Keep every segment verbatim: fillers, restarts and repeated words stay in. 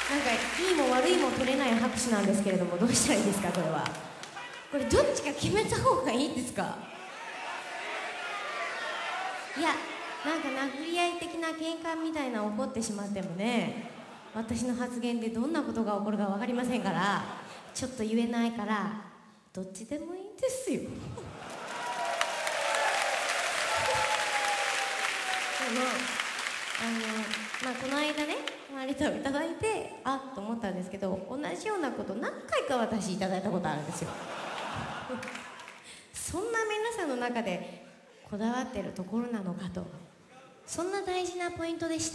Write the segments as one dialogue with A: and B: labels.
A: なんかいいも悪いも取れない拍手なんですけれども、どうしたらいいですかこれは。これどっちか決めた方がいいんですか。いや、なんか殴り合い的な喧嘩みたいな起こってしまってもね、私の発言でどんなことが起こるか分かりませんから、ちょっと言えないからどっちでもいいんですよ。でもあの、まあ、この間ね割といただいてあっと思ったんですけど、同じようなこと何回か私いただいたことあるんですよ。そんな皆さんの中でこだわってるところなのかと。そんな大事なポイントでした？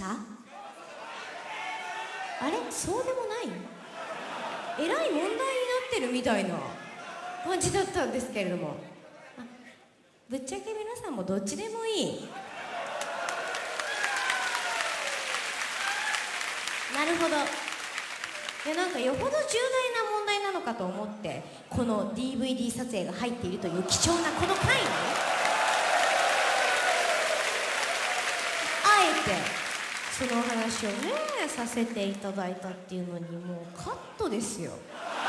A: あれ、そうでもない？えらい問題になってるみたいな感じだったんですけれども、あ、ぶっちゃけ皆さんもどっちでもいい。なるほど。いや、なんかよほど重大な問題なのかと思ってこの ディーブイディー 撮影が入っているという貴重なこの回にあえてその話をねさせていただいたっていうのに、もうカットですよ。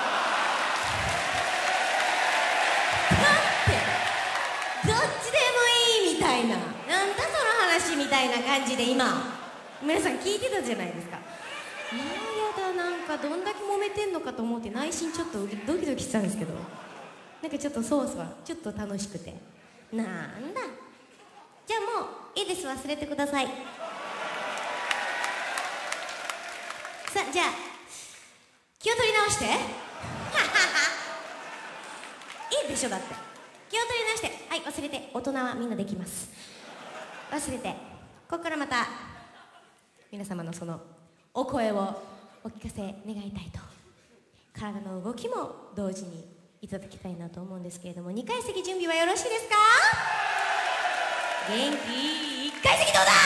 A: だってどっちでもいいみたいな、なんだその話みたいな感じで今皆さん聞いてたじゃないですか。いややだ、なんかどんだけ揉めてんのかと思って内心ちょっとドキドキしたんですけど、なんかちょっとそわそわちょっと楽しくて、なんだ、じゃあもういいです、忘れてください。さあ、じゃあ気を取り直して。いいでしょ、だって気を取り直して、はい、忘れて。大人はみんなできます。忘れて、ここからまた皆様のそのお声をお聞かせ願いたいと、体の動きも同時にいただきたいなと思うんですけれども、にかい席準備はよろしいですか？元気？いっかい席どうだ？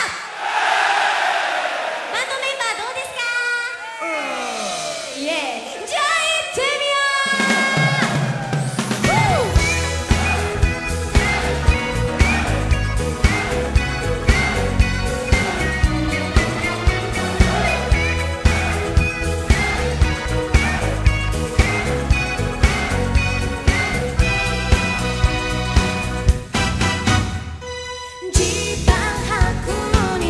A: バンドメンバーどうですか？イエーイ。じゃあ行ってみよう。ジーパン履くのに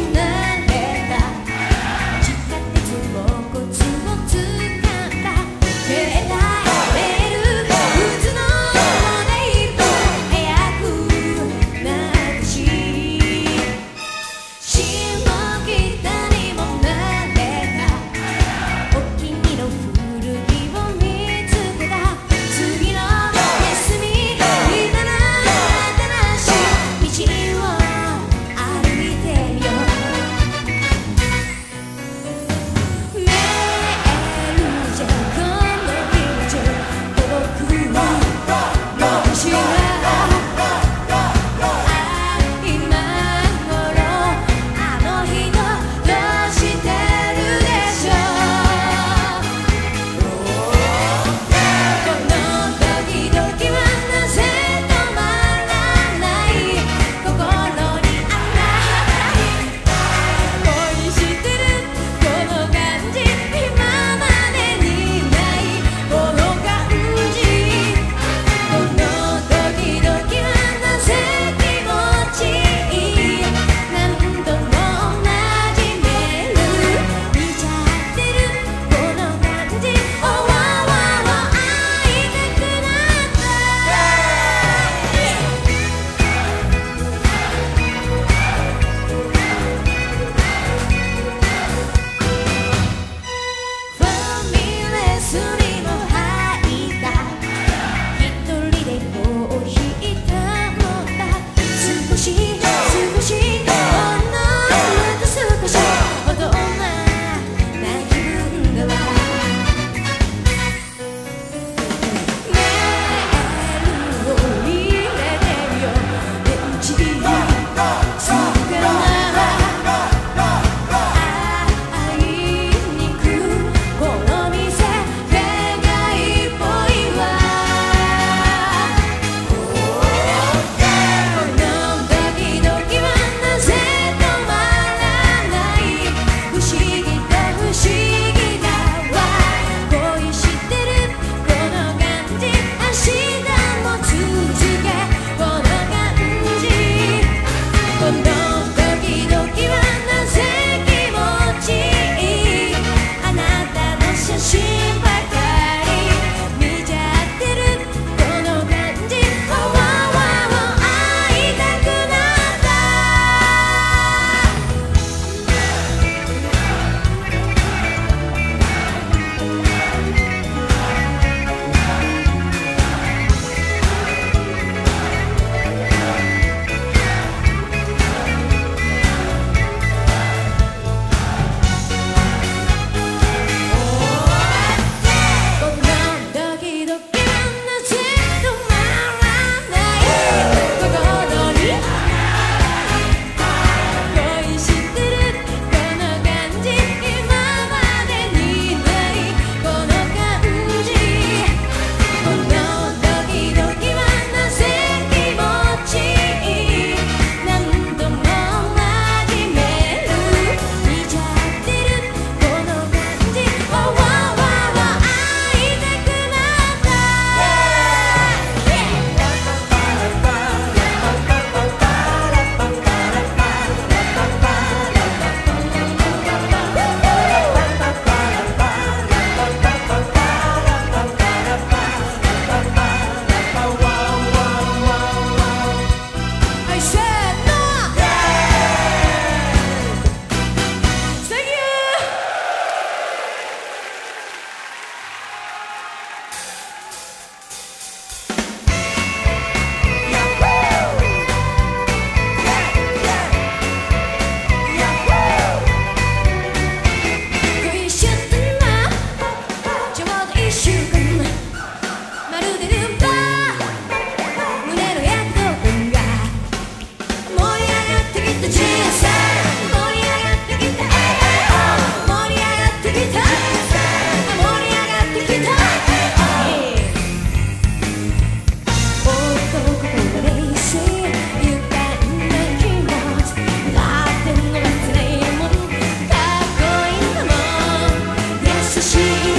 B: 優しい